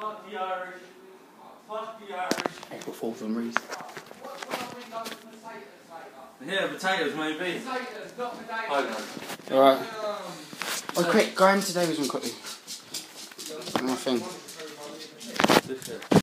Fuck the Irish. Fuck the Irish. April Fool's on Reece. Yeah, potatoes maybe. Potatoes, not potatoes. Alright. Oh, quick, go into David's one quickly. One thing.